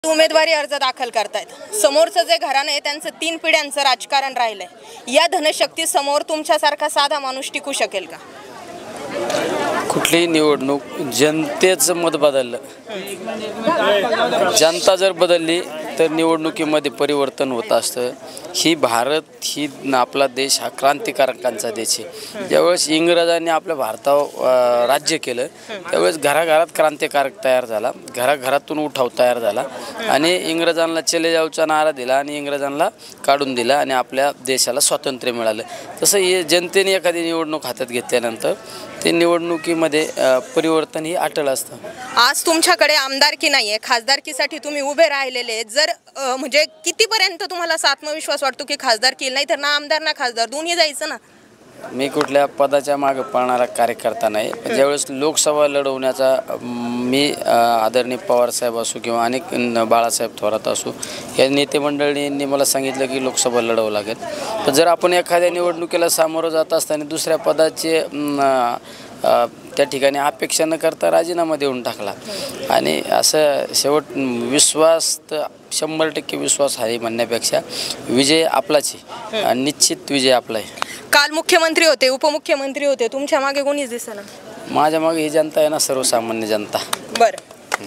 उमेदवारी अर्ज दाखल करतायत। समोरचं जे घराणं आहे त्यांचं 3 पिढ्यांचं राजकारण राहिलंय। या धनशक्ती समोर तुमच्यासारखा साधा माणूस टिकू शकेल का? कुठलीही निवडणूक जनतेचं मत बदललं, जनता जर बदलली तर निवडणुकीमध्ये परिवर्तन होत असतं। ही भारत ही आपला देश हा क्रांतिकारकांचा देश आहे। ज्यावेळेस इंग्रजांनी आपल्या भारतावर राज्य केलं त्यावेळेस घराघरात क्रांतिकारक तयार झाला, घराघरातून उठाव तयार झाला आणि इंग्रजांना चले जाऊचा नारा दिला आणि इंग्रजांना काढून दिला आणि आपल्या देशाला स्वातंत्र्य मिळालं। तसं हे जनतेने एखादी निवडणूक हातात घेतल्यानंतर ते निवडणुकीमध्ये परिवर्तन ही अटळ असतं। आज तुमच्याकडे आमदारकी नाहीये, खासदारकीसाठी तुम्ही उभे राहिलेले, जर म्हणजे कितीपर्यंत तुम्हाला आत्मविश्वास वाटतो की खासदारकी नाही तर ना आमदार ना खासदार दोन्ही जायचं ना? मी कुठल्या पदाच्या मागे पळणारा कार्यकर्ता नाही। ज्यावेळेस लोकसभा लढवण्याचा मी आदरणीय पवारसाहेब असो किंवा अनेक बाळासाहेब थोरात असो या नेते मंडळींनी मला सांगितलं की लोकसभा लढवावं लागेल। तर जर आपण एखाद्या निवडणुकीला सामोरं जात असताना दुसऱ्या पदाचे त्या ठिकाणी अपेक्षा न करता राजीनामा देऊन टाकला आणि असं शेवट विश्वास तर 100% विश्वास आहे म्हणण्यापेक्षा विजय आपलाच आहे आणि निश्चित विजय आपला आहे। काल मुख्यमंत्री होते, उपमुख्यमंत्री होते, तुमच्या मागे कोणीच दिसेना? माझ्या मागे ही जनता आहे ना, सर्वसामान्य जनता। बरं,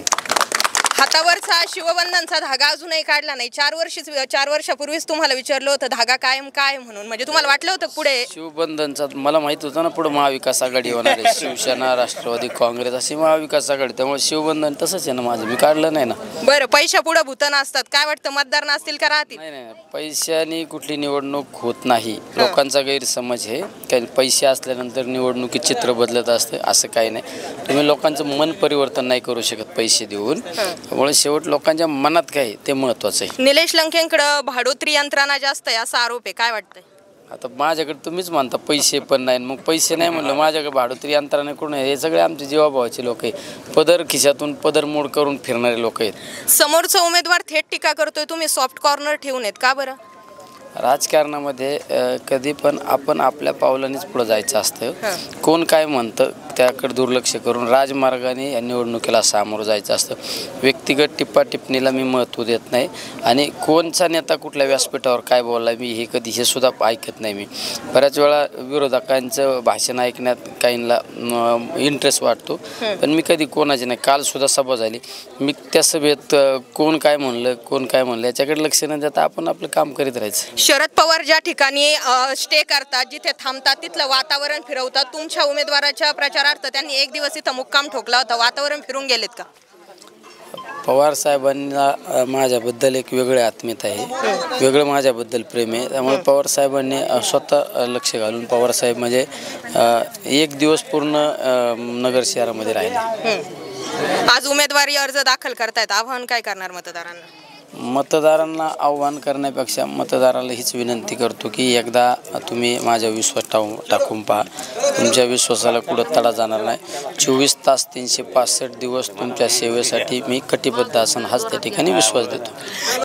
हातावरचा शिवबंधनचा धागा अजूनही काढला नाही। 4 वर्षापूर्वीच तुम्हाला विचारलं होतं धागा कायम काय म्हणून, म्हणजे तुम्हाला वाटलं होतं पुढे शिवबंधनचा मला माहित होतं ना पुढे महाविकास आघाडी होणार आहे, शिवसेना राष्ट्रवादी काँग्रेस अशी महाविकास आघाडी, त्यामुळे शिवबंधन तसंच आहे ना माझं, मी काढलं नाही ना। बरं, पैशा पुढे भूतन असतात, काय वाटतं मतदार नसतील का राहतील? नाही, पैशाने कुठली निवडणूक होत नाही, लोकांचा गैरसमज आहे काही पैसे असल्यानंतर निवडणुकीत चित्र बदलत असतं, असं काही नाही। तुम्ही लोकांचं मन परिवर्तन नाही करू शकत पैसे देऊन, त्यामुळे शेवट लोकांच्या मनात काय ते महत्त्वाचं आहे। निलेश लंकेंकडे भाडोत्री यंत्रणा जास्त आहे असा आरोप आहे, काय वाटतंय? आता माझ्याकडे तुम्हीच म्हणता पैसे पण नाही, मग पैसे नाही म्हणलं माझ्याकडे भाडोत्री यंत्रणा कोण आहे? हे सगळे आमचे जीवाभावाचे लोक आहे, पदर खिशातून पदर मोड करून फिरणारे लोक आहेत। समोरचा उमेदवार थेट टीका करतोय, तुम्ही सॉफ्ट कॉर्नर ठेवून आहेत का बरं? राजकारणामध्ये कधी पण आपण आपल्या पावलानेच पुढे जायचं असतं, कोण काय म्हणतं त्याकडे दुर्लक्ष करून राजमार्गाने या निवडणुकीला सामोरं जायचं असतं। व्यक्तिगत टिप्पणीला मी महत्त्व देत नाही आणि कोणचा नेता कुठल्या व्यासपीठावर काय बोलला मी हे सुद्धा ऐकत नाही। मी बऱ्याच वेळा विरोधकांचं भाषण ऐकण्यात काहींना इंटरेस्ट वाटतो, पण मी कधी कोणाचे नाही। कालसुद्धा सभा झाली, मी त्या सभेत कोण काय म्हणलं याच्याकडे लक्ष न देता आपण आपलं काम करीत राहायचं। शरद पवार ज्या ठिकाणी स्टे करतात, जिथे थांबतात तिथलं वातावरण फिरवतात, तुमच्या उमेदवाराच्या प्रचारार्थ त्यांनी 1 दिवस इथं मुक्काम ठोकला होता, वातावरण फिरून गेलेत का? पवार साहेबांना माझ्याबद्दल एक वेगळे आत्मीयता आहे, वेगळं माझ्याबद्दल प्रेम आहे, त्यामुळे पवार साहेबांनी स्वतः लक्ष घालून पवार साहेब म्हणजे 1 दिवस पूर्ण नगर शहरामध्ये राहिले। आज उमेदवारी अर्ज दाखल करतायत, आव्हान काय करणार मतदारांना? मतदारांना आव्हान करण्यापेक्षा मतदाराला हीच विनंती करतो की एकदा तुम्ही माझ्या विश्वास टाकून पहा, तुमच्या विश्वासाला कुठं तडा जाणार नाही। 24 तास 365 दिवस तुमच्या सेवेसाठी मी कटिबद्ध असून हाच त्या ठिकाणी विश्वास देतो।